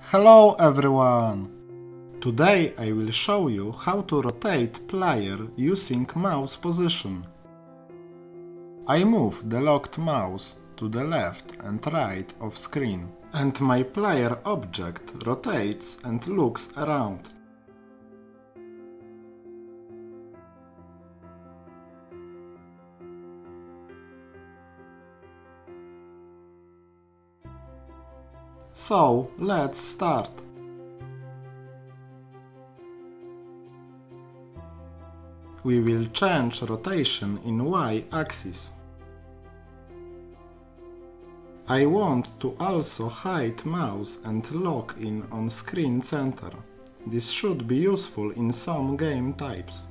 Hello everyone! Today I will show you how to rotate player using mouse position. I move the locked mouse to the left and right of screen, and my player object rotates and looks around. So let's start. We will change rotation in Y-axis. I want to also hide mouse and lock in on screen center. This should be useful in some game types.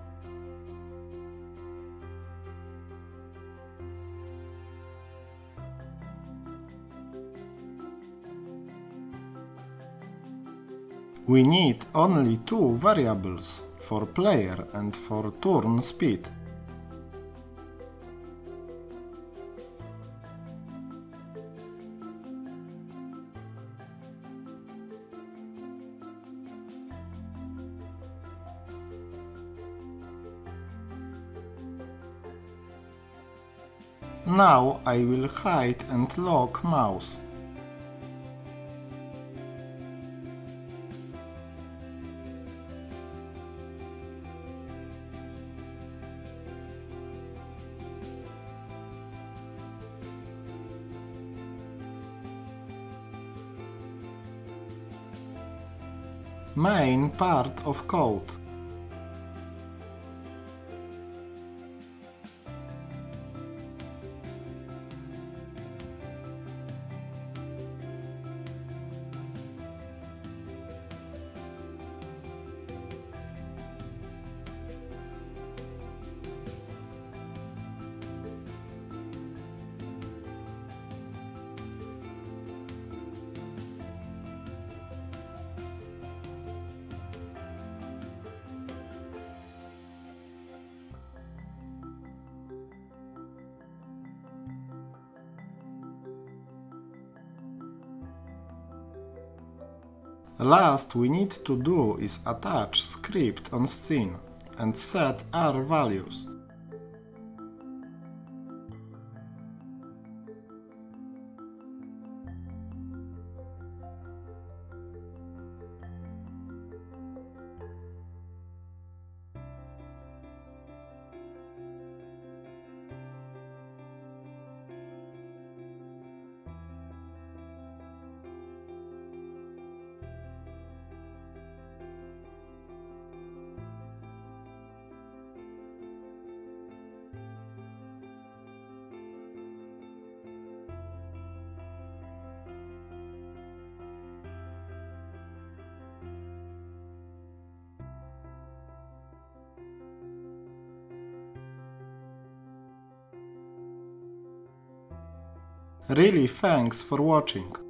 We need only two variables, for player and for turn speed. Now I will hide and lock mouse. Main part of code. Last we need to do is attach script on scene and set R values. Really thanks for watching.